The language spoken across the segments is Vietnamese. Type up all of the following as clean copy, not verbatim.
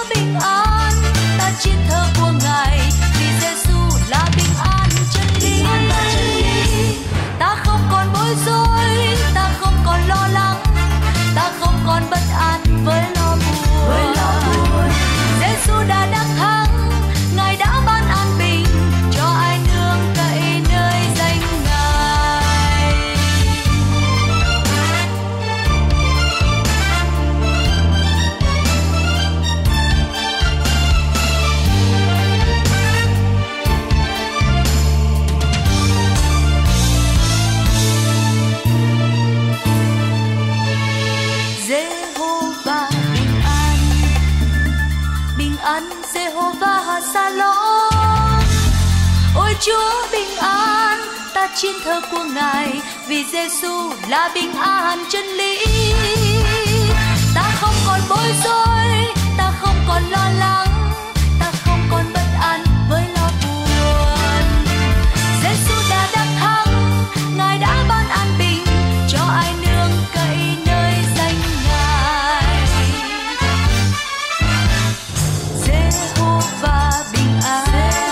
bình an, ta chiến thơ của Ngài, vì Giêsu là bình an chân lý. Ta không còn bối rối, ta không còn lo lắng, ta không còn bất an với lo buồn. Giêsu đã đắc thắng, Ngài đã ban an bình cho ai nương cậy nơi danh Ngài. Giê-hô-va bình an Giê-hô-va Sa-lom. Ôi Chúa bình an, ta chiến thơ của Ngài, vì Giêsu là bình an chân lý. Ta không còn bối rối, ta không còn lo lắng, ta không còn bất an với lo buồn. Giêsu đã đắc thắng, Ngài đã ban an bình cho ai nương cậy nơi danh Ngài. Giê-hô-va bình an,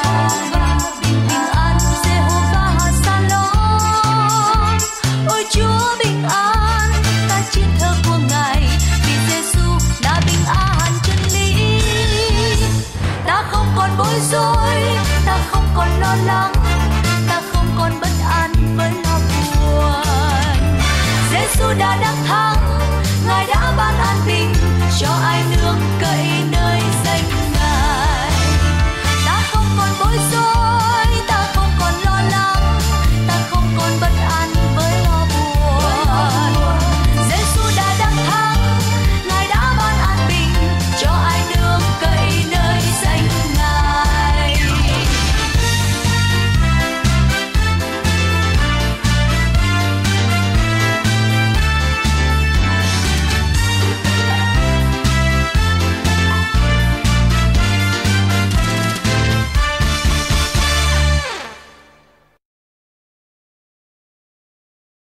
Giê-hô-va Sa-lom. Ôi Chúa bình an, ta chiến thơ của Ngài, vì Giêsu là bình an chân lý. Ta không còn bối rối, ta không còn lo lắng, ta không còn bất an với lo buồn. Giêsu đã đắc thắng, Ngài đã ban an bình cho ai nương